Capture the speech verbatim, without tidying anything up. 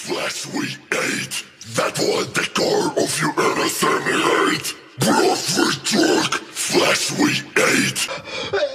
flesh we ate, that was the core of your innocent hate. Blood we took, flesh we ate.